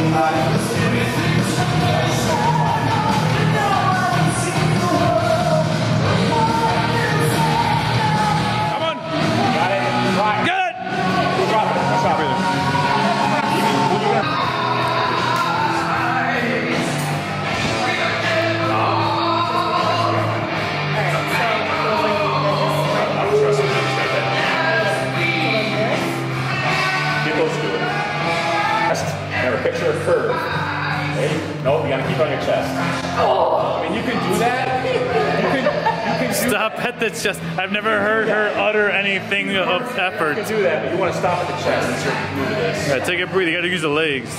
Picture a curve. Okay? Nope, you gotta keep it on your chest. Oh, I mean, you can do that. You can stop at the chest. I've never heard her utter anything of effort. You can do that, but you want to stop at the chest. That's your move to this. Yeah, take a breathe. You gotta use the legs.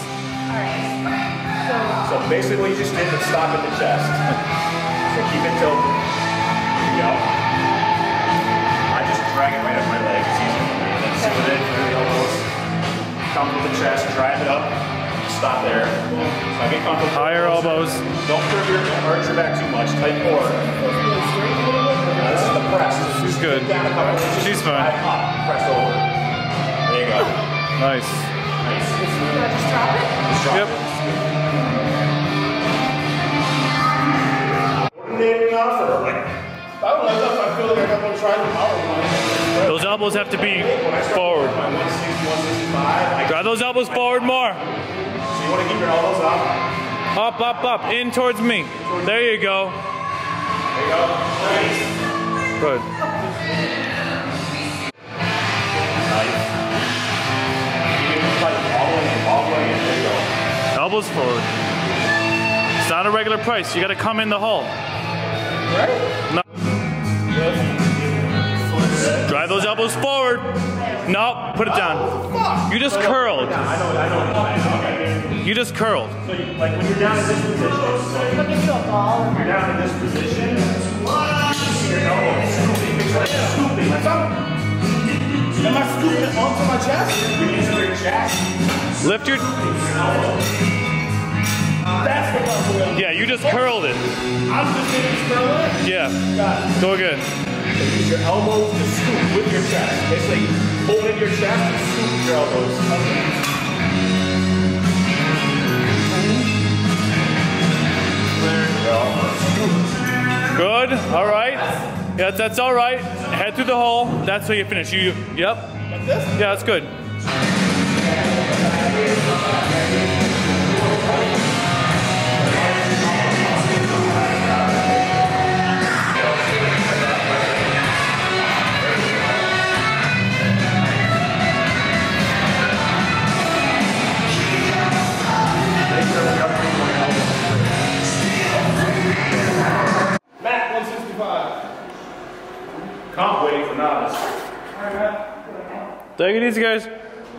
So basically, you just did the stop at the chest. So keep it till. Here you go. I just drag it right up my leg. It's easy for me. And then sit with it, through the elbows. Come to the chest, drive it up. Stop there. So I get comfortable. Higher elbows. Don't arch your back too much. Tight core. This is the press. She's good. She's fine. Press over. There you go. Nice. Nice. Just drop it? Just drop yep. it. Coordinating enough or like? I don't know if I feel like I'm going to try to power one. Those elbows have to be forward. 160, 165. Drive those elbows forward more. So you want to keep your elbows up? Up, up, up. In towards me. There you go. There you go. Nice. Good. Nice. You can fight all the way in. There you go. Elbows forward. It's not a regular price. You got to come in the hole. Right? No. Drive those elbows forward. No, put it down. You just curled. I know. You just curled. So you, like when you're down in this position, Look into a ball. you're down in this position, you see your elbows scooping. It's like scooping. Like Am I scooping it onto my chest? you're using your chest. Lift your... That's what I'm doing. Yeah, you just curled it. I'm just going to curl it? Yeah. Got it. Go again. So use your elbows to scoop with your chest. Basically, hold in your chest and scoop with your elbows. There you go. Good. All right. Yeah, that's all right. Head through the hole. That's how you finish. Yep. Like this? Yeah, that's good. Matt, 165. Comp waiting for novice. Alright, Matt. Take it easy, guys.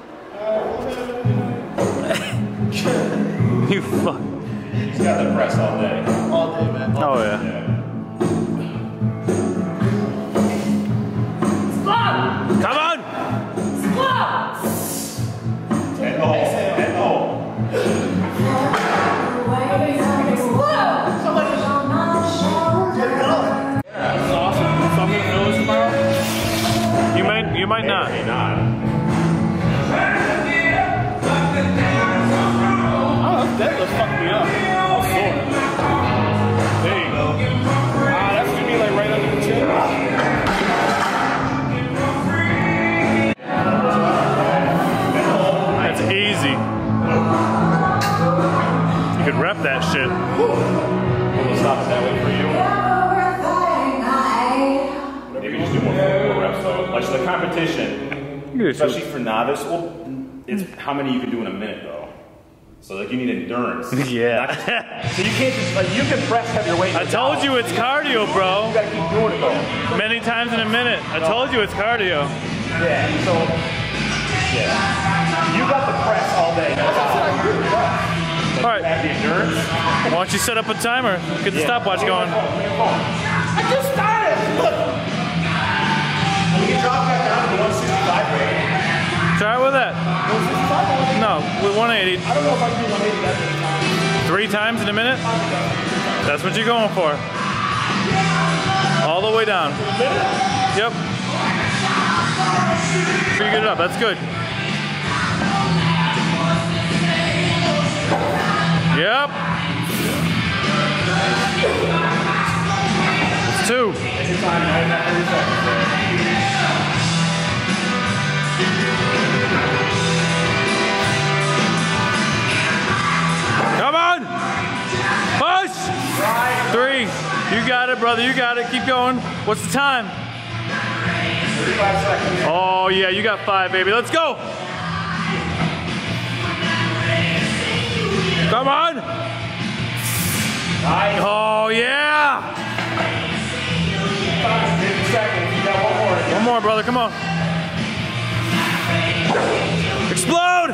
You fuck. He's got the press all day. All day, man. Oh, yeah. Squat! Come on! Squat! Head the hole. Head the hole. That's awesome. So I'm gonna know this tomorrow? You might not. May not. Oh, that just fucked me up. I'm sore. There you go. That's gonna be like right under the chin. That's easy. You could rep that shit. We'll stop it that way for you. Maybe just do more reps though. Like so the competition, especially for novice, well, it's how many you can do in a minute though. So like you need endurance. Yeah. So you can't just like you can press heavier weight. I told you it's cardio, bro. You gotta keep doing it though. Many times in a minute. I told you it's cardio. Yeah. So yeah, you got the press all day. All right. Have the endurance. Why don't you set up a timer? Get the stopwatch going. I just started. Look. You can drop back down to the 165 weight. Try it with that. 165 or No, with 180. I don't know if I can do 180 that many times. 3 times in a minute? That's what you're going for. All the way down. Yep. Pretty good up. That's good. 2. Take your time, right now, 30 seconds. Come on! Push! 3. You got it, brother. You got it. Keep going. What's the time? 35 seconds. Oh, yeah. You got 5, baby. Let's go. Come on. Nice. Oh, yeah. 50 seconds. You got one more. One more, brother. Come on. Explode.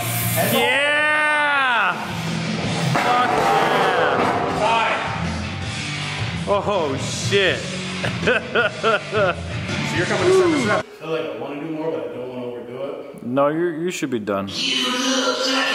Yeah. Fuck yeah. Time. Oh, shit. So you're coming to 7 reps. I feel like I want to do more, but I don't want to overdo it. No, you should be done.